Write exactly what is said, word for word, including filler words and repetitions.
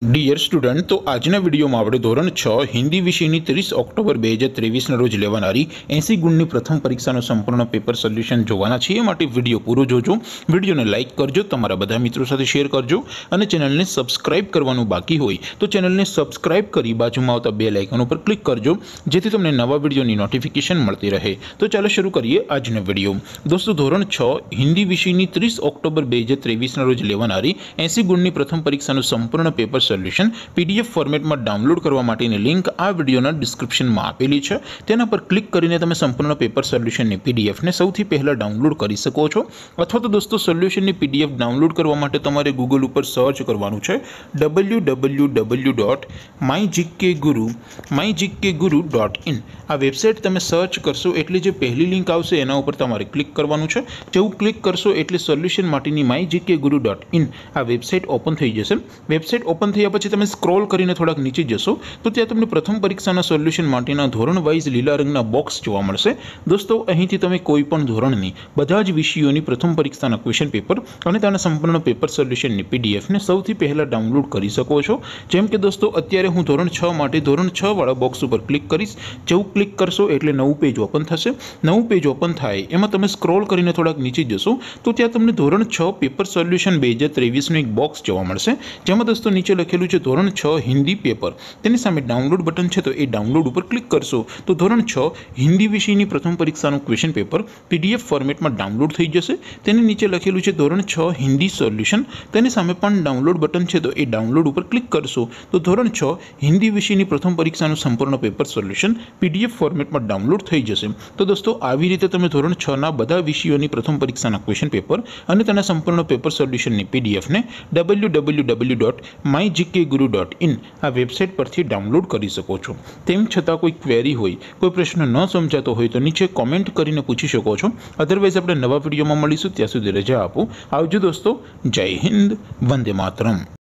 Dear student, तो आजना video में આપણે ધોરણ છ હિન્દી વિષયની ત્રીસ ઓક્ટોબર બે હજાર ત્રેવીસ ના રોજ લેવાનારી એંસી ગુણની પ્રથમ પરીક્ષાનો સંપૂર્ણ પેપર સોલ્યુશન જોવાના છે। એ માટે વિડિયો પૂરો જોજો, વિડિયોને લાઈક કરજો, તમારા બધા મિત્રો સાથે શેર કરજો અને ચેનલને સબસ્ક્રાઇબ કરવાનું બાકી હોય તો ચેનલને સબસ્ક્રાઇબ કરી બાજુમાં આવતા બેલ આઇકન ઉપર ક્લિક કરજો જેથી તમને નવા વિડિયોની નોટિફિકેશન મળતી રહે। તો ચાલો શરૂ કરીએ આજનો વિડિયો। દોસ્તો, ધોરણ છ હિન્દી વિષયની ત્રીસ ઓક્ટોબર બે હજાર ત્રેવીસ ના રોજ લેવાનારી એંસી ગુણની પ્રથમ પરીક્ષાનું સંપૂર્ણ પેપર સોલ્યુશન पीडीएफ फॉर्मेट में डाउनलॉड करवा माटेनी लिंक आ विडियोना डिस्क्रिप्शन में आपेली है। तेना पर क्लिक करीने तमे संपूर्ण पेपर सोल्यूशन ની पीडीएफ ने સૌથી પહેલા डाउनलॉड કરી શકો છો। અથવા તો દોસ્તો, સોલ્યુશન ની पीडीएफ डाउनलॉड કરવા માટે તમારે ગૂગલ ઉપર સર્ચ કરવાનું છે W W W dot my GK Guru my GK Guru dot in. આ વેબસાઇટ તમે સર્ચ કરશો એટલે જે પહેલી લિંક આવશે એના ઉપર તમારે ક્લિક કરવાનું છે। જેવું ક્લિક કરશો એટલે સોલ્યુશન માટેની my GK Guru dot in આ વેબસાઇટ ઓપન થઈ જશે। વેબસાઇટ ઓપન થયા પછી તમે સ્ક્રોલ કરીને થોડાક નીચે જશો તો ત્યાં તમને પ્રથમ પરીક્ષાના સોલ્યુશન માટેના ધોરણ વાઇઝ લીલા રંગના બોક્સ જોવા મળશે। દોસ્તો, અહીંથી તમે કોઈ પણ ધોરણની બધા જ વિષયોની પ્રથમ પરીક્ષાના ક્વેશ્ચન પેપર અને તેના સંપૂર્ણ પેપર સોલ્યુશનની પીડીએફ ને સૌથી પહેલા ડાઉનલોડ કરી શકો છો। જેમ કે દોસ્તો, અત્યારે હું ધોરણ છ માટે ધોરણ છ વાળા બોક્સ ઉપર ક્લિક કરીશ। જેવું ક્લિક કરશો એટલે નવું પેજ ઓપન થશે। નવું પેજ ઓપન થાય એમાં તમે સ્ક્રોલ કરીને થોડાક નીચે જશો તો ત્યાં તમને ધોરણ છ પેપર સોલ્યુશન બે હજાર ત્રેવીસનું એક બોક્સ જોવા મળશે। જેમાં દોસ્તો નીચે લખેલું છે ધોરણ છ हिंदी पेपर। तेनी सामे डाउनलॉड बटन है तो ये डाउनलॉड पर क्लिक करशो तो धोरण छ हिंदी विषय प्रथम परीक्षा क्वेश्चन पेपर पीडीएफ फॉर्मेट में डाउनलॉड थी जैसे। तेनी नीचे लखेलू है धोरण छ हिंदी सोल्यूशन। तेनी सामे पण डाउनलॉड बटन है तो ये डाउनलॉड पर क्लिक करशो तो धोरण छ हिंदी विषय प्रथम परीक्षा संपूर्ण पेपर सोल्यूशन पीडीएफ फॉर्मेट में डाउनलॉड थी जैसे। तो दोस्तों, આવી રીતે તમે ધોરણ છ ના બધા વિષયોની પ્રથમ પરીક્ષાના ક્વેશ્ચન પેપર અને તેના સંપૂર્ણ પેપર સોલ્યુશનની પીડીએફ ને W W W dot my GK Guru dot in आ वेबसाइट पर डाउनलॉड कर सको છો। तेम छतां कोई क्वेरी होय, कोई प्रश्न न समजातो होय तो नीचे कॉमेंट करीने पूछी शको छो। अदरवाइज આપણે નવા વિડિયોમાં મળીશું, ત્યાં સુધી રજા આપો। આવજો દોસ્તો। જય હિન્દ, વંદે માતરમ।